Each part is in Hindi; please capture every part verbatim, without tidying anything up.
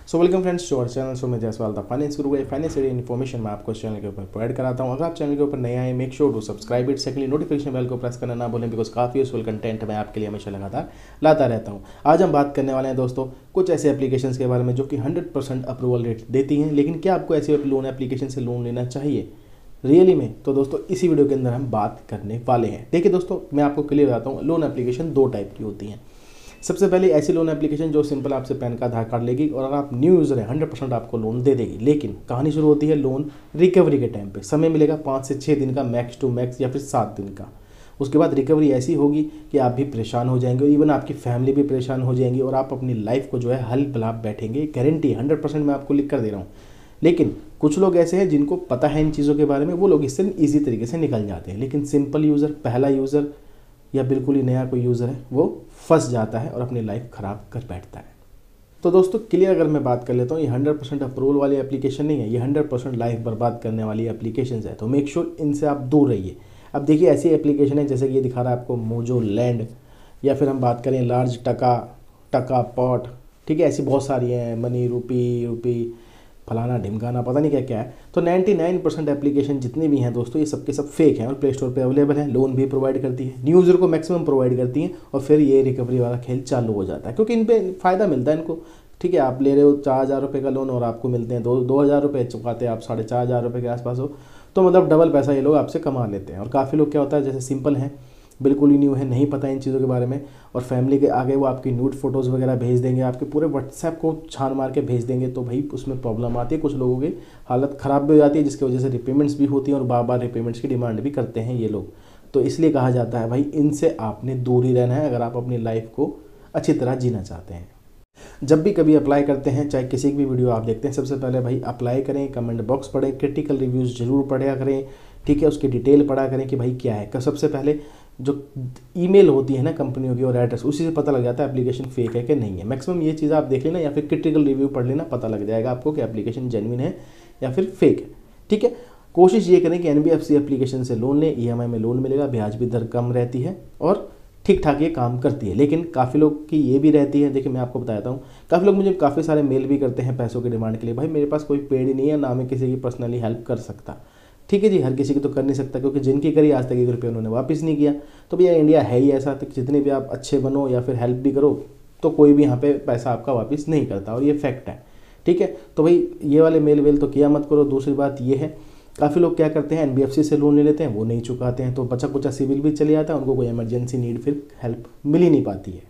So welcome friends to our channel. So मैं Jaiswal the finance guru. Finance related information मैं आपको इस चैनल के ऊपर प्रोवाइड कराता हूँ। अगर आप चैनल के ऊपर नए आए, make sure to subscribe it. Secondly notification bell को प्रेस करना ना भूलें, बिकॉज काफ़ी यूजफुल कंटेंट मैं आपके लिए हमेशा लगातार लाता रहता हूँ। आज हम बात करने वाले हैं दोस्तों कुछ ऐसे एप्लीकेशन के बारे में जो कि हंड्रेड परसेंट अप्रूवल रेट देती हैं, लेकिन क्या आपको ऐसे लोन एप्लीकेशन से लोन लेना चाहिए रियली में? तो दोस्तों इसी वीडियो के अंदर हम बात करने वाले हैं। देखिए दोस्तों, मैं आपको क्लियर बताता हूँ, लोन एप्लीकेशन दो टाइप की होती हैं। सबसे पहले ऐसी लोन एप्लीकेशन जो सिंपल आपसे पैन का आधार कार्ड लेगी और अगर आप न्यू यूज़र हैं हंड्रेड परसेंट आपको लोन दे देगी। लेकिन कहानी शुरू होती है लोन रिकवरी के टाइम पे। समय मिलेगा पाँच से छः दिन का मैक्स टू मैक्स या फिर सात दिन का। उसके बाद रिकवरी ऐसी होगी कि आप भी परेशान हो जाएंगे और इवन आपकी फैमिली भी परेशान हो जाएंगी और आप अपनी लाइफ को जो है हल बलाप बैठेंगे। गारंटी हंड्रेड परसेंट मैं आपको लिख कर दे रहा हूँ। लेकिन कुछ लोग ऐसे हैं जिनको पता है इन चीज़ों के बारे में, वो लोग इससे ईजी तरीके से निकल जाते हैं। लेकिन सिंपल यूज़र, पहला यूज़र या बिल्कुल ही नया कोई यूज़र है, वो फंस जाता है और अपनी लाइफ ख़राब कर बैठता है। तो दोस्तों क्लियर अगर मैं बात कर लेता हूँ, ये हंड्रेड परसेंट अप्रूवल वाली एप्लीकेशन नहीं है, ये हंड्रेड परसेंट लाइफ बर्बाद करने वाली एप्लीकेशन है। तो मेक श्योर इनसे आप दूर रहिए। अब देखिए ऐसी एप्लीकेशन है जैसे कि ये दिखा रहा है आपको मोजो लैंड, या फिर हम बात करें लार्ज टका, टका पॉट, ठीक है, ऐसी बहुत सारी हैं, मनी रूपी रूपी फलाना ढिमकाना, पता नहीं क्या क्या है। तो निन्यानवे परसेंट एप्लीकेशन जितनी भी हैं दोस्तों, ये सबके सब फेक हैं और प्ले स्टोर पे अवेलेबल है। लोन भी प्रोवाइड करती है, न्यू यूज़र को मैक्सिमम प्रोवाइड करती हैं और फिर ये रिकवरी वाला खेल चालू हो जाता है, क्योंकि इन पे फ़ायदा मिलता है इनको। ठीक है, आप ले रहे हो चार हज़ार रुपये का लोन और आपको मिलते हैं दो दो हज़ार रुपये, चुकाते हैं आप साढ़े चार हज़ार रुपये के आसपास हो, तो मतलब डबल पैसा ये लोग आपसे कमा लेते हैं। और काफ़ी लोग क्या होता है, जैसे सिंपल हैं, बिल्कुल ही न्यू है, नहीं पता इन चीज़ों के बारे में, और फैमिली के आगे वो आपकी न्यूड फोटोज़ वगैरह भेज देंगे, आपके पूरे व्हाट्सएप को छान मार के भेज देंगे। तो भाई उसमें प्रॉब्लम आती है, कुछ लोगों की हालत ख़राब भी हो जाती है, जिसकी वजह से रिपेमेंट्स भी होती हैं और बार बार रिपेमेंट्स की डिमांड भी करते हैं ये लोग। तो इसलिए कहा जाता है भाई इनसे आपने दूर ही रहना है अगर आप अपनी लाइफ को अच्छी तरह जीना चाहते हैं। जब भी कभी अप्लाई करते हैं, चाहे किसी की भी वीडियो आप देखते हैं, सबसे पहले भाई अप्लाई करें, कमेंट बॉक्स पढ़ें, क्रिटिकल रिव्यूज़ जरूर पढ़ा करें, ठीक है, उसकी डिटेल पढ़ा करें कि भाई क्या है। सबसे पहले जो ईमेल होती है ना कंपनियों की और एड्रेस, उसी से पता लग जाता है एप्लीकेशन फेक है कि नहीं है। मैक्सिमम ये चीज़ आप देख लेना, या फिर क्रिटिकल रिव्यू पढ़ लेना, पता लग जाएगा आपको कि एप्लीकेशन जेन्युइन है या फिर फेक है। ठीक है, कोशिश ये करें कि एनबीएफसी एप्लीकेशन से लोन लें, ईएमआई में लोन मिलेगा, ब्याज भी दर कम रहती है और ठीक ठाक ये काम करती है। लेकिन काफ़ी लोग की ये भी रहती है, देखिए मैं आपको बताता हूँ, काफ़ी लोग मुझे काफ़ी सारे मेल भी करते हैं पैसों की डिमांड के लिए। भाई मेरे पास कोई पेड ही नहीं है, ना मैं किसी की पर्सनली हेल्प कर सकता। ठीक है जी, हर किसी की तो कर नहीं सकता, क्योंकि जिनकी करी आज तक एक रुपये उन्होंने वापस नहीं किया। तो भैया इंडिया है ही ऐसा, तो जितने भी आप अच्छे बनो या फिर हेल्प भी करो, तो कोई भी यहाँ पे पैसा आपका वापस नहीं करता, और ये फैक्ट है। ठीक है, तो भाई ये वाले मेल वेल तो किया मत करो। दूसरी बात ये है, काफ़ी लोग क्या करते हैं, एनबीएफसी से लोन ले लेते हैं, वो नहीं चुकाते हैं, तो बचा कुचा सिविल भी चले जाता है, उनको कोई इमरजेंसी नीड फिर हेल्प मिल ही नहीं पाती है।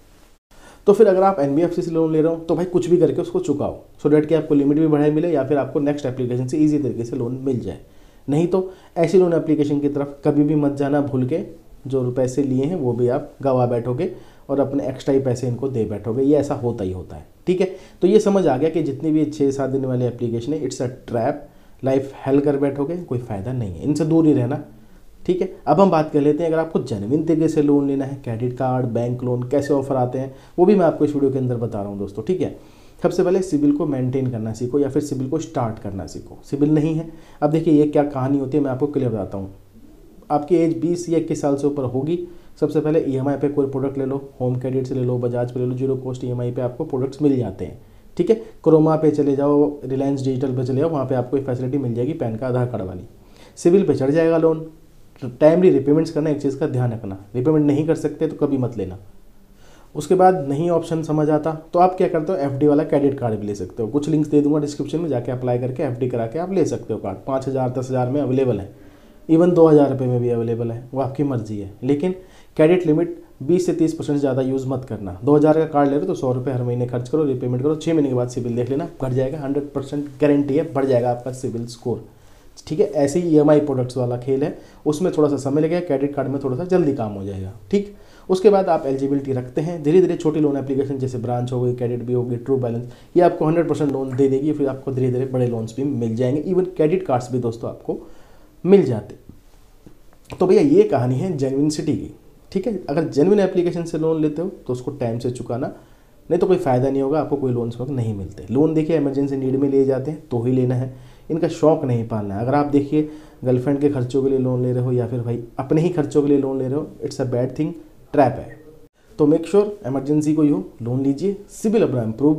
तो फिर अगर आप एनबीएफसी से लोन ले रहे हो तो भाई कुछ भी करके उसको चुकाओ, सो डेट कि आपको लिमिट भी बढ़ाई मिले या फिर आपको नेक्स्ट एप्लीकेशन से ईजी तरीके से लोन मिल जाए। नहीं तो ऐसी लोन एप्लीकेशन की तरफ कभी भी मत जाना भूल के। जो पैसे लिए हैं वो भी आप गवा बैठोगे और अपने एक्स्ट्रा ही पैसे इनको दे बैठोगे, ये ऐसा होता ही होता है। ठीक है, तो ये समझ आ गया कि जितनी भी छः सात दिन वाली एप्लीकेशन है, it's a trap, life hell कर बैठोगे, कोई फ़ायदा नहीं है, इनसे दूर ही रहना। ठीक है, अब हम बात कर लेते हैं अगर आपको जेन्युइन तरीके से लोन लेना है, क्रेडिट कार्ड, बैंक लोन कैसे ऑफर आते हैं, वो भी मैं आपको इस वीडियो के अंदर बता रहा हूँ दोस्तों। ठीक है, सबसे पहले सिबिल को मेंटेन करना सीखो या फिर सिबिल को स्टार्ट करना सीखो। सिबिल नहीं है, अब देखिए ये क्या कहानी होती है, मैं आपको क्लियर बताता हूँ। आपकी एज बीस या इक्कीस साल से ऊपर होगी, सबसे पहले ईएमआई पे कोई प्रोडक्ट ले लो, होम क्रेडिट से ले लो, बजाज पे ले लो, जीरो कॉस्ट ईएमआई पे आपको प्रोडक्ट्स मिल जाते हैं। ठीक है, क्रोमा पे चले जाओ, रिलायंस डिजिटल पे चले जाओ, वहाँ पे आपको फैसिलिटी मिल जाएगी पैन का, आधार कार्ड वाली। सिबिल पे चढ़ जाएगा लोन। टाइमली रिपेमेंट्स करना, एक चीज़ का ध्यान रखना, रिपेमेंट नहीं कर सकते तो कभी मत लेना। उसके बाद नहीं ऑप्शन समझ आता तो आप क्या करते हो, एफडी वाला क्रेडिट कार्ड भी ले सकते हो। कुछ लिंक्स दे दूंगा डिस्क्रिप्शन में, जाके अप्लाई करके एफडी करा के आप ले सकते हो कार्ड। पाँच हज़ार दस हज़ार में अवेलेबल है, इवन दो हज़ार रुपये में भी अवेलेबल है, वो आपकी मर्जी है। लेकिन क्रेडिट लिमिट बीस से तीस परसेंट ज़्यादा यूज़ मत करना। दो हज़ार का कार्ड ले रहे हो तो सौ रुपये हर महीने खर्च करो, रिपेमेंट करो, छः महीने के बाद सिबिल देख लेना, बढ़ जाएगा, हंड्रेड परसेंट गारंटी है, बढ़ जाएगा आपका सिबिल स्कोर। ठीक है, ऐसे ही ईएमआई प्रोडक्ट्स वाला खेल है, उसमें थोड़ा सा समय लगेगा, क्रेडिट कार्ड में थोड़ा सा जल्दी काम हो जाएगा। ठीक, उसके बाद आप एलिजिबिलिटी रखते हैं, धीरे धीरे छोटी लोन एप्लीकेशन जैसे ब्रांच हो गई, क्रेडिट भी होगी, ट्रू बैलेंस, ये आपको हंड्रेड परसेंट लोन दे देगी, फिर आपको धीरे धीरे बड़े लोन्स भी मिल जाएंगे, इवन क्रेडिट कार्ड्स भी दोस्तों आपको मिल जाते। तो भैया ये कहानी है जेन्युइनिटी की। ठीक है, अगर जेन्युइन एप्लीकेशन से लोन लेते हो तो उसको टाइम से चुकाना, नहीं तो कोई फ़ायदा नहीं होगा, आपको कोई लोन वक्त नहीं मिलते। लोन देखिए इमरजेंसी नीड में लिए जाते हैं तो ही लेना है, इनका शौक नहीं पालना है। अगर आप देखिए गर्लफ्रेंड के खर्चों के लिए लोन ले रहे हो या फिर भाई अपने ही खर्चों के लिए लोन ले रहे हो, it's a bad thing, trap है। तो मेक श्योर इमरजेंसी कोई हो लोन लीजिए, सिबिल अपना इम्प्रूव करें,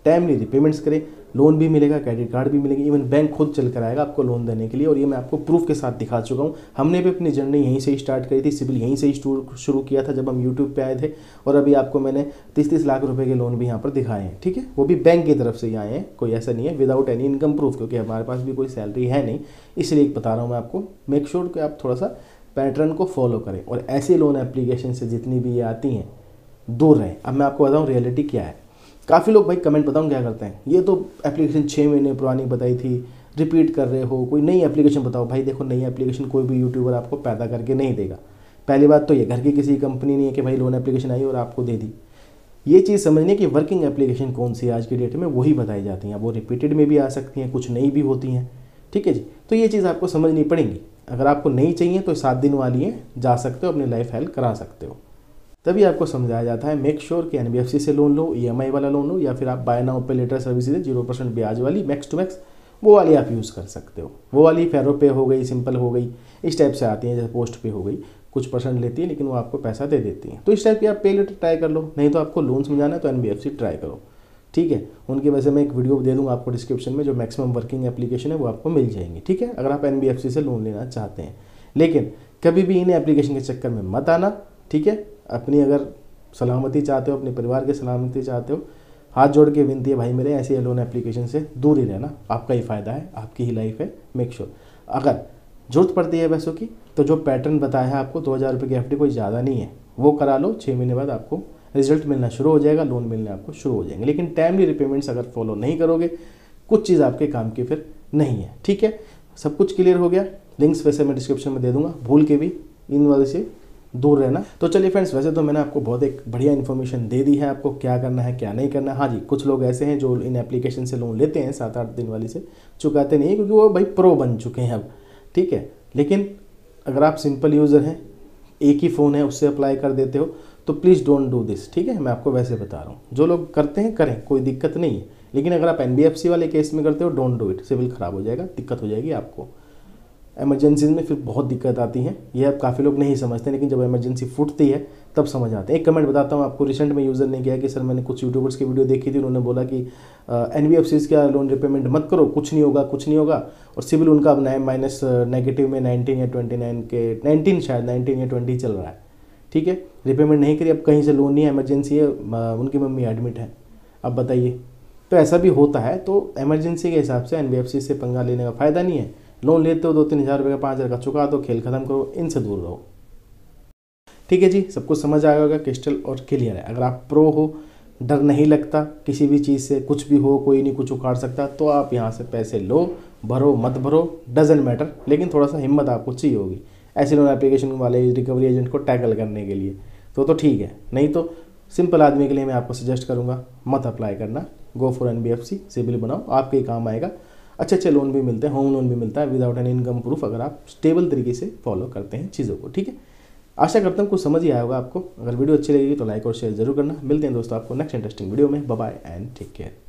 टाइमली रिपेमेंट्स करें, लोन भी मिलेगा, क्रेडिट कार्ड भी मिलेगी, इवन बैंक खुद चल कर आएगा आपको लोन देने के लिए। और ये मैं आपको प्रूफ के साथ दिखा चुका हूँ। हमने भी अपनी जर्नी यहीं से ही स्टार्ट करी थी, सिविल यहीं से ही शुरू किया था जब हम यूट्यूब पे आए थे। और अभी आपको मैंने तीस तीस लाख रुपए के लोन भी यहाँ पर दिखाए हैं, ठीक है, वो भी बैंक की तरफ से ही आए हैं, कोई ऐसा नहीं है विदाउट एनी इनकम प्रूफ, क्योंकि हमारे पास भी कोई सैलरी है नहीं, इसलिए बता रहा हूँ मैं आपको। मेक श्योर कि आप थोड़ा सा पैटर्न को फॉलो करें और ऐसी लोन एप्लीकेशन से जितनी भी ये आती हैं दूर रहें। अब मैं आपको बताऊँ रियलिटी क्या है। काफ़ी लोग भाई कमेंट बताऊँ क्या करते हैं, ये तो एप्लीकेशन छः महीने पुरानी बताई थी, रिपीट कर रहे हो, कोई नई एप्लीकेशन बताओ। भाई देखो, नई एप्लीकेशन कोई भी यूट्यूबर आपको पैदा करके नहीं देगा। पहली बात तो ये घर की किसी कंपनी नहीं है कि भाई लोन एप्लीकेशन आई और आपको दे दी। ये चीज़ समझने की वर्किंग एप्लीकेशन कौन सी है आज की डेट में, वही बताई जाती हैं। वो रिपीटेड में भी आ सकती हैं, कुछ नई भी होती हैं, ठीक है जी। तो ये चीज़ आपको समझनी पड़ेगी। अगर आपको नहीं चाहिए तो सात दिन वाली है, जा सकते हो, अपनी लाइफ हेल्प करा सकते हो। तभी आपको समझाया जाता है मेक श्योर कि एनबीएफसी से लोन लो, ईएमआई वाला लोन लो, या फिर आप buy now pay later services है जीरो परसेंट ब्याज वाली, मैक्स टू मैक्स, वो वाली आप यूज़ कर सकते हो। वो वाली फेरो पे हो गई, सिंपल हो गई, इस टाइप से आती हैं। जैसे पोस्ट पे हो गई, कुछ परसेंट लेती है लेकिन वो आपको पैसा दे देती है। तो इस टाइप की आप पे लेटर ट्राई कर लो, नहीं तो आपको लोन समझाना है तो एनबीएफसी ट्राई करो, ठीक है। उनकी वजह से मैं एक वीडियो दे दूँगा आपको डिस्क्रिप्शन में, जो मैक्सिमम वर्किंग एप्लीकेशन है वो आपको मिल जाएंगी, ठीक है, अगर आप एनबीएफसी से लोन लेना चाहते हैं। लेकिन कभी भी इन एप्लीकेशन के चक्कर में मत आना, ठीक है। अपनी अगर सलामती चाहते हो, अपने परिवार की सलामती चाहते हो, हाथ जोड़ के विनती है भाई मेरे, ऐसी लोन एप्लीकेशन से दूर ही रहना। आपका ही फ़ायदा है, आपकी ही लाइफ है। मेक श्योर अगर जरूरत पड़ती है पैसों की तो जो पैटर्न बताया है आपको, दो हज़ार रुपये की एफडी कोई ज़्यादा नहीं है, वो करा लो। छः महीने बाद आपको रिजल्ट मिलना शुरू हो जाएगा, लोन मिलने आपको शुरू हो जाएंगे। लेकिन टाइमली रिपेमेंट्स अगर फॉलो नहीं करोगे, कुछ चीज़ आपके काम की फिर नहीं है, ठीक है। सब कुछ क्लियर हो गया। लिंक्स वैसे मैं डिस्क्रिप्शन में दे दूंगा, भूल के भी इन वाले से दूर रहना। तो चलिए फ्रेंड्स, वैसे तो मैंने आपको बहुत एक बढ़िया इन्फॉर्मेशन दे दी है, आपको क्या करना है क्या नहीं करना है। हाँ जी, कुछ लोग ऐसे हैं जो इन एप्लीकेशन से लोन लेते हैं, सात आठ दिन वाली से चुकाते नहीं, क्योंकि वो भाई प्रो बन चुके हैं अब, ठीक है। लेकिन अगर आप सिंपल यूज़र हैं, एक ही फ़ोन है, उससे अप्लाई कर देते हो, तो प्लीज़ डोंट डू दिस, ठीक है। मैं आपको वैसे बता रहा हूँ, जो लोग करते हैं करें, कोई दिक्कत नहीं है। लेकिन अगर आप एनबीएफसी वाले केस में करते हो, डोंट डू इट, सिविल ख़राब हो जाएगा, दिक्कत हो जाएगी आपको। इमरजेंसीज में फिर बहुत दिक्कत आती है, ये अब काफ़ी लोग नहीं समझते, लेकिन जब इमरजेंसी फूटती है तब समझ आते हैं। एक कमेंट बताता हूँ आपको, रिसेंट में यूज़र ने किया कि सर मैंने कुछ यूट्यूबर्स की वीडियो देखी थी, उन्होंने बोला कि एनबीएफसीज का लोन रिपेमेंट मत करो, कुछ नहीं होगा कुछ नहीं होगा। और सिविल उनका अब नए माइनस नेगेटिव में नाइनटीन या ट्वेंटी नाइन के नाइनटीन शायद नाइनटीन या ट्वेंटी चल रहा है, ठीक है। रिपेमेंट नहीं करी, अब कहीं से लोन नहीं है, इमरजेंसी है, उनकी मम्मी एडमिट है, अब बताइए। तो ऐसा भी होता है। तो इमरजेंसी के हिसाब से एनबीएफसी से पंगा लेने का फ़ायदा नहीं है। लोन लेते हो दो तीन हज़ार रुपये का, पाँच हज़ार का चुका दो, खेल खत्म करो, इनसे दूर रहो, ठीक है जी। सब कुछ समझ आया होगा, क्रिस्टल और क्लियर है। अगर आप प्रो हो, डर नहीं लगता किसी भी चीज़ से, कुछ भी हो, कोई नहीं कुछ उखाड़ सकता, तो आप यहाँ से पैसे लो, भरो मत भरो डजेंट मैटर, लेकिन थोड़ा सा हिम्मत आपको चाहिए होगी ऐसे लोन एप्लीकेशन वाले रिकवरी एजेंट को टैकल करने के लिए, तो तो ठीक है। नहीं तो सिंपल आदमी के लिए मैं आपको सजेस्ट करूँगा मत अप्लाई करना, गो फॉर एनबीएफसी, सिविल बनाओ, आपके ही काम आएगा। अच्छे अच्छे लोन भी मिलते हैं, होम लोन भी मिलता है विदाउट एन इनकम प्रूफ, अगर आप स्टेबल तरीके से फॉलो करते हैं चीज़ों को, ठीक है। आशा करता हूँ कुछ समझ ही आया होगा आपको। अगर वीडियो अच्छी लगेगी तो लाइक और शेयर जरूर करना। मिलते हैं दोस्तों आपको नेक्स्ट इंटरेस्टिंग वीडियो में। Bye bye and take care.